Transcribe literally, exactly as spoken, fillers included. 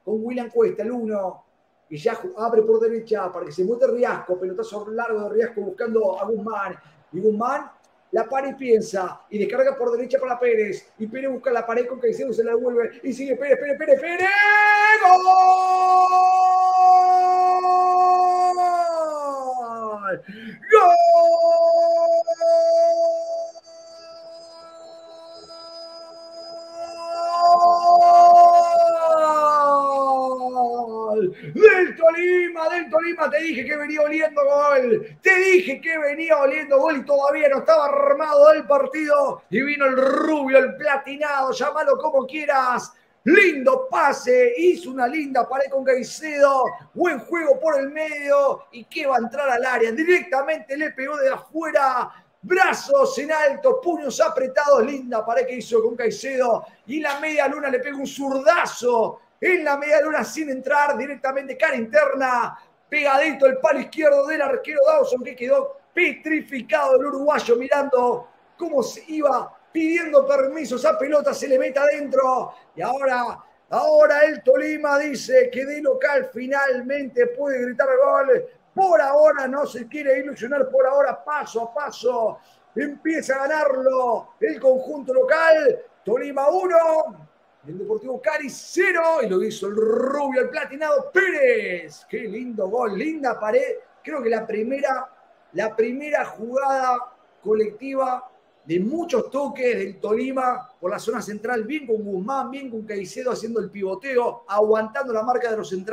con William Cuesta, el uno. Y ya abre por derecha para que se muestre Riasco, pelotazo largo de Riasco buscando a Guzmán. Y Guzmán la para y piensa, y descarga por derecha para Pérez. Y Pérez busca la pared con Caicedo, se la devuelve. Y sigue Pérez, Pérez, Pérez, Pérez. ¡Gol! ¡Gol! Del Tolima, del Tolima, te dije que venía oliendo gol, te dije que venía oliendo gol y todavía no estaba armado el partido y vino el rubio, el platinado, llámalo como quieras, lindo pase, hizo una linda pared con Caicedo, buen juego por el medio y que va a entrar al área, directamente le pegó de afuera, brazos en alto, puños apretados, linda pared que hizo con Caicedo y la media luna le pega un zurdazo en la media luna sin entrar, directamente cara interna, pegadito el palo izquierdo del arquero Dawson que quedó petrificado el uruguayo mirando cómo se iba pidiendo permiso, esa pelota se le mete adentro y ahora, ahora el Tolima dice que de local finalmente puede gritar gol. Por ahora no se quiere ilusionar, por ahora paso a paso empieza a ganarlo el conjunto local. Tolima uno, el Deportivo Cari cero, y lo hizo el rubio, el platinado Pérez. Qué lindo gol, linda pared. Creo que la primera, la primera jugada colectiva de muchos toques del Tolima por la zona central, bien con Guzmán, bien con Caicedo haciendo el pivoteo, aguantando la marca de los centrales.